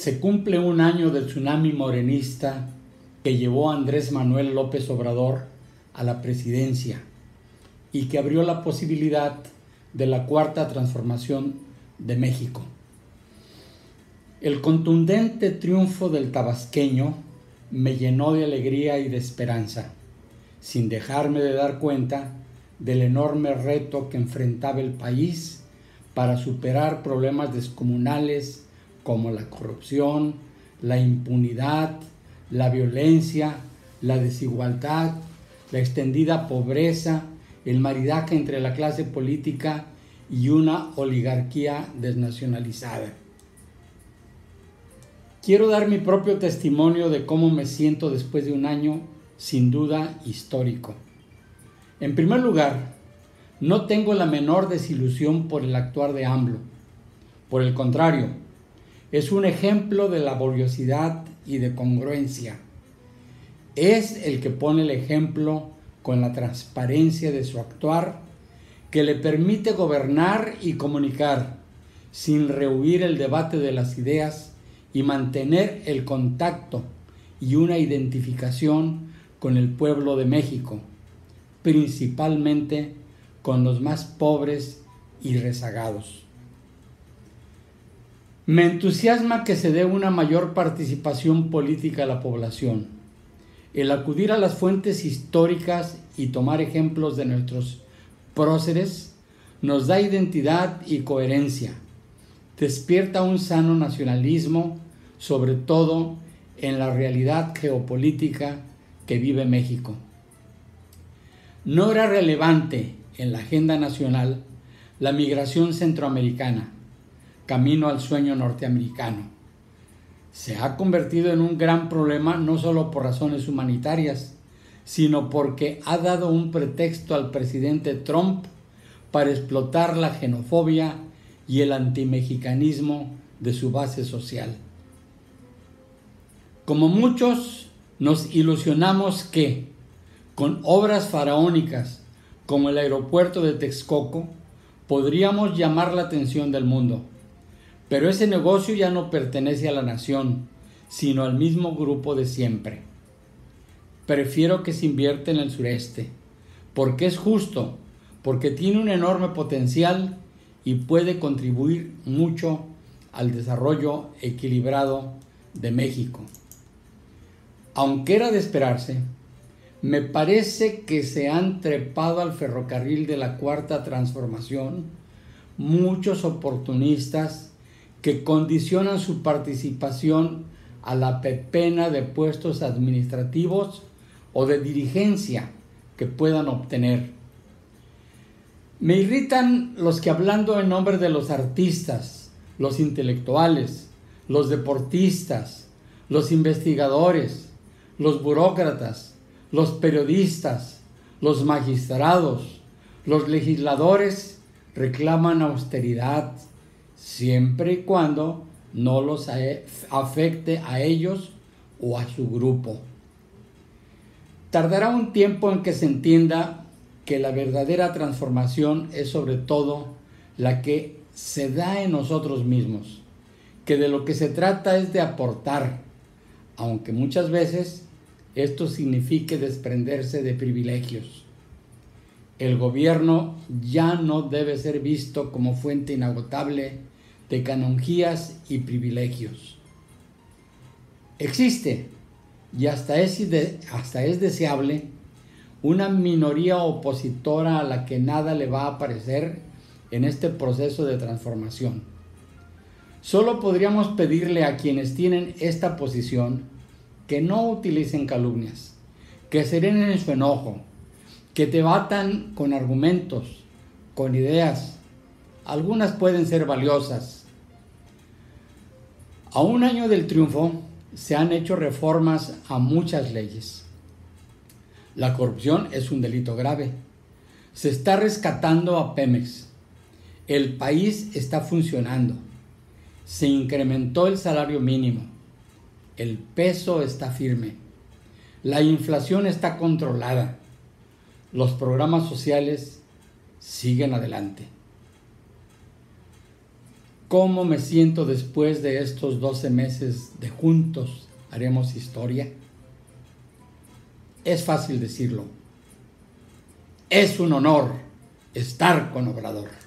Se cumple un año del tsunami morenista que llevó a Andrés Manuel López Obrador a la presidencia y que abrió la posibilidad de la cuarta transformación de México. El contundente triunfo del tabasqueño me llenó de alegría y de esperanza, sin dejarme de dar cuenta del enorme reto que enfrentaba el país para superar problemas descomunales como la corrupción, la impunidad, la violencia, la desigualdad, la extendida pobreza, el maridaje entre la clase política y una oligarquía desnacionalizada. Quiero dar mi propio testimonio de cómo me siento después de un año sin duda histórico. En primer lugar, no tengo la menor desilusión por el actuar de AMLO. Por el contrario, es un ejemplo de laboriosidad y de congruencia. Es el que pone el ejemplo con la transparencia de su actuar, que le permite gobernar y comunicar sin rehuir el debate de las ideas y mantener el contacto y una identificación con el pueblo de México, principalmente con los más pobres y rezagados. Me entusiasma que se dé una mayor participación política a la población. El acudir a las fuentes históricas y tomar ejemplos de nuestros próceres nos da identidad y coherencia. Despierta un sano nacionalismo, sobre todo en la realidad geopolítica que vive México. No era relevante en la agenda nacional la migración centroamericana, camino al sueño norteamericano. Se ha convertido en un gran problema no solo por razones humanitarias, sino porque ha dado un pretexto al presidente Trump para explotar la xenofobia y el antimexicanismo de su base social. Como muchos, nos ilusionamos que, con obras faraónicas como el aeropuerto de Texcoco, podríamos llamar la atención del mundo. Pero ese negocio ya no pertenece a la nación, sino al mismo grupo de siempre. Prefiero que se invierta en el sureste, porque es justo, porque tiene un enorme potencial y puede contribuir mucho al desarrollo equilibrado de México. Aunque era de esperarse, me parece que se han trepado al ferrocarril de la Cuarta Transformación muchos oportunistas que condicionan su participación a la pepena de puestos administrativos o de dirigencia que puedan obtener. Me irritan los que, hablando en nombre de los artistas, los intelectuales, los deportistas, los investigadores, los burócratas, los periodistas, los magistrados, los legisladores, reclaman austeridad, siempre y cuando no los afecte a ellos o a su grupo. Tardará un tiempo en que se entienda que la verdadera transformación es sobre todo la que se da en nosotros mismos, que de lo que se trata es de aportar, aunque muchas veces esto signifique desprenderse de privilegios. El gobierno ya no debe ser visto como fuente inagotable de canonjías y privilegios. Existe, y hasta es deseable, una minoría opositora a la que nada le va a parecer en este proceso de transformación. Solo podríamos pedirle a quienes tienen esta posición que no utilicen calumnias, que serenen su enojo, que debatan con argumentos, con ideas. Algunas pueden ser valiosas. A un año del triunfo se han hecho reformas a muchas leyes. La corrupción es un delito grave. Se está rescatando a Pemex. El país está funcionando. Se incrementó el salario mínimo. El peso está firme. La inflación está controlada. Los programas sociales siguen adelante. ¿Cómo me siento después de estos 12 meses de juntos haremos historia? Es fácil decirlo. Es un honor estar con Obrador.